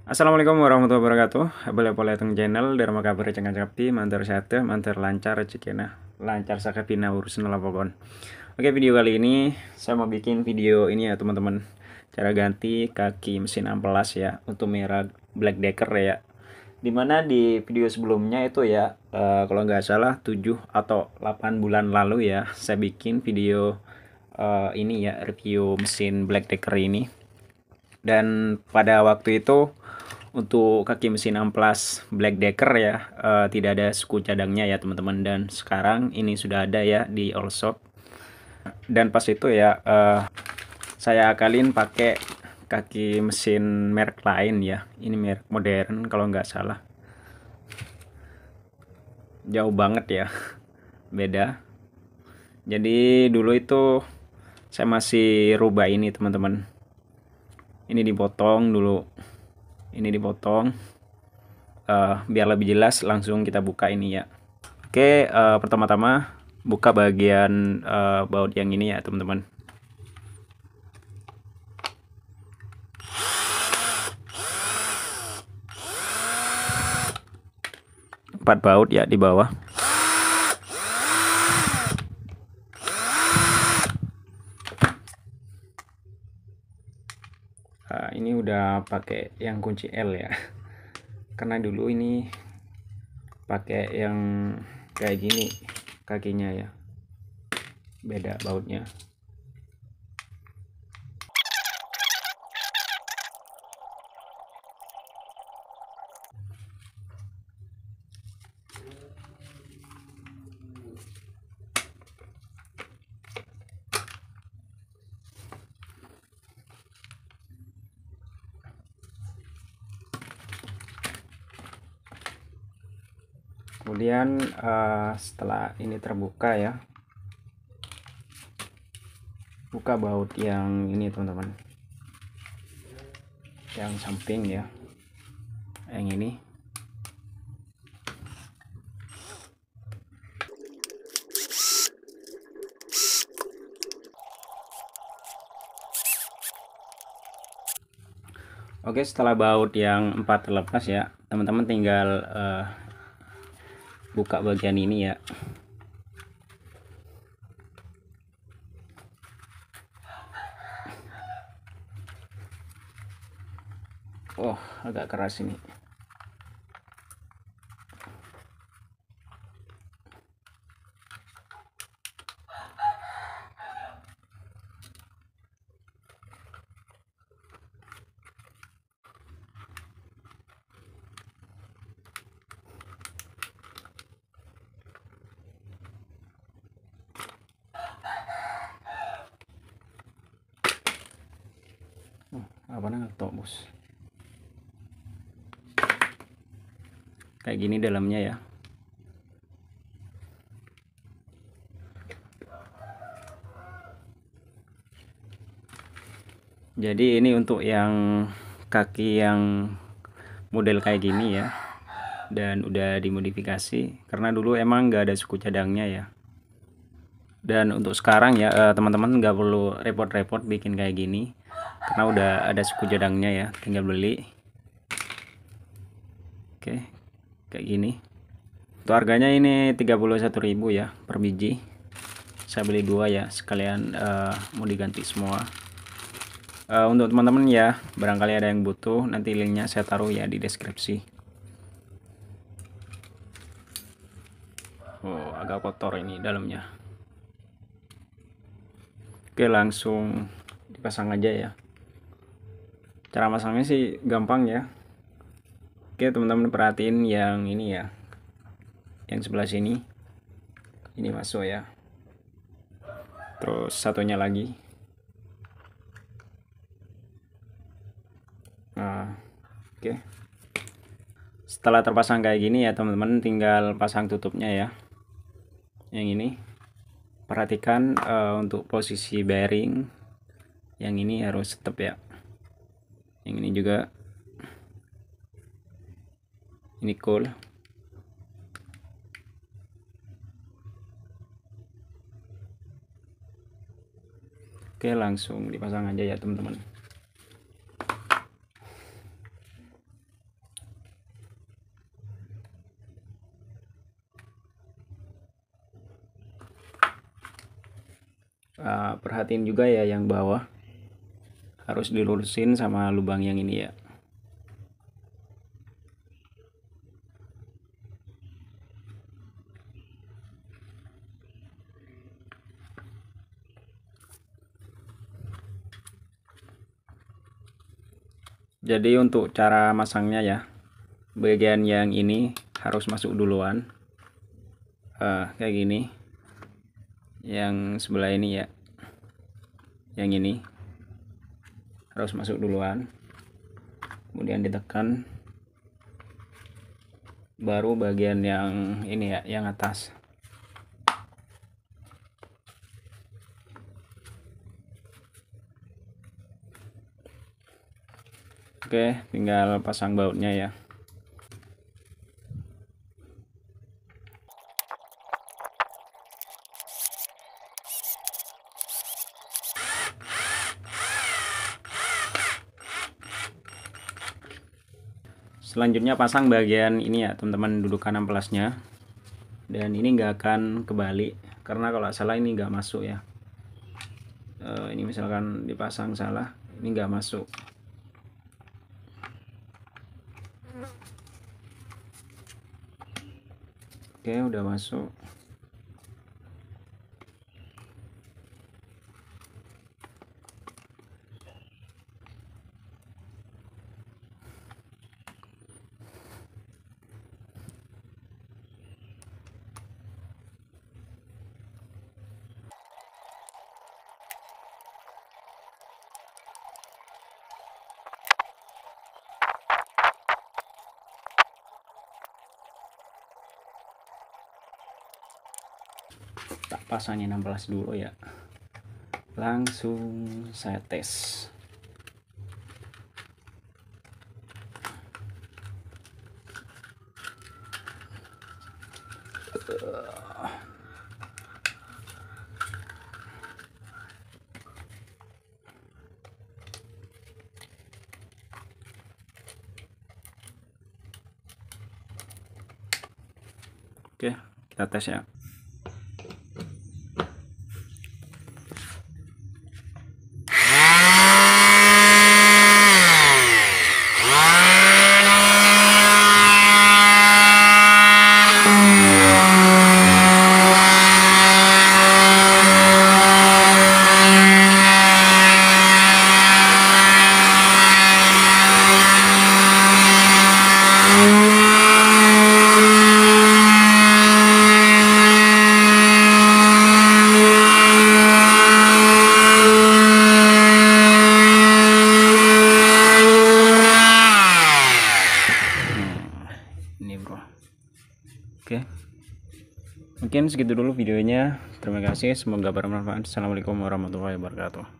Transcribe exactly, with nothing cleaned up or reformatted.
Assalamualaikum warahmatullahi wabarakatuh. Boleh-boleh teng channel Dharma kabar cengkan capti mantar sate mantar lancar rezekina lancar sakapina urusan lapokon. Oke, video kali ini saya mau bikin video ini ya teman-teman. Cara ganti kaki mesin amplas ya untuk merek Black Decker ya. Dimana di video sebelumnya itu ya uh, kalau nggak salah tujuh atau delapan bulan lalu ya saya bikin video uh, ini ya review mesin Black Decker ini. Dan pada waktu itu untuk kaki mesin amplas Black Decker ya uh, tidak ada suku cadangnya ya teman-teman, dan sekarang ini sudah ada ya di all shop. Dan pas itu ya uh, saya akalin pakai kaki mesin merek lain ya, ini merek modern kalau nggak salah, jauh banget ya beda. Jadi dulu itu saya masih rubah ini teman-teman, ini dipotong dulu, ini dipotong uh, biar lebih jelas. Langsung kita buka ini ya. Oke, uh, pertama-tama buka bagian uh, baut yang ini ya teman-teman. Empat baut ya di bawah. Nah, ini udah pakai yang kunci L ya, karena dulu ini pakai yang kayak gini kakinya ya, beda bautnya. Kemudian uh, setelah ini terbuka ya, buka baut yang ini teman-teman, yang samping ya, yang ini. Oke, setelah baut yang empat terlepas ya teman-teman, tinggal uh, buka bagian ini ya. Oh, agak keras ini. Oh, apa nggak bos? Kayak gini dalamnya ya. Jadi ini untuk yang kaki yang model kayak gini ya, dan udah dimodifikasi karena dulu emang nggak ada suku cadangnya ya. Dan untuk sekarang ya teman-teman nggak perlu repot-repot bikin kayak gini karena udah ada suku cadangnya ya, tinggal beli. Oke, kayak gini. Untuk harganya ini tiga puluh satu ribu ya per biji. Saya beli dua ya, sekalian uh, mau diganti semua. Uh, untuk teman-teman ya, barangkali ada yang butuh, nanti linknya saya taruh ya di deskripsi. Oh, agak kotor ini dalamnya. Oke, langsung dipasang aja ya. Cara masangnya sih gampang ya. Oke, teman-teman perhatiin yang ini ya, yang sebelah sini ini masuk ya, terus satunya lagi. Nah, oke, setelah terpasang kayak gini ya teman-teman, tinggal pasang tutupnya ya, yang ini. Perhatikan uh, untuk posisi bearing yang ini harus tetap ya, yang ini juga, ini cool. Oke, langsung dipasang aja ya teman-teman. uh, perhatiin juga ya yang bawah harus dilurusin sama lubang yang ini ya. Jadi untuk cara masangnya ya, bagian yang ini harus masuk duluan, uh, kayak gini. Yang sebelah ini ya, yang ini harus masuk duluan, kemudian ditekan, baru bagian yang ini ya, yang atas. Oke, tinggal pasang bautnya ya. Selanjutnya pasang bagian ini ya teman-teman, dudukan amplasnya. Dan ini nggak akan kebalik karena kalau salah ini nggak masuk ya. E, ini misalkan dipasang salah, ini nggak masuk. Oke, udah masuk. Tak pasangnya enam belas dulu ya, langsung saya tes. Oke, kita tes ya. Oke, mungkin segitu dulu videonya. Terima kasih, semoga bermanfaat. Assalamualaikum warahmatullahi wabarakatuh.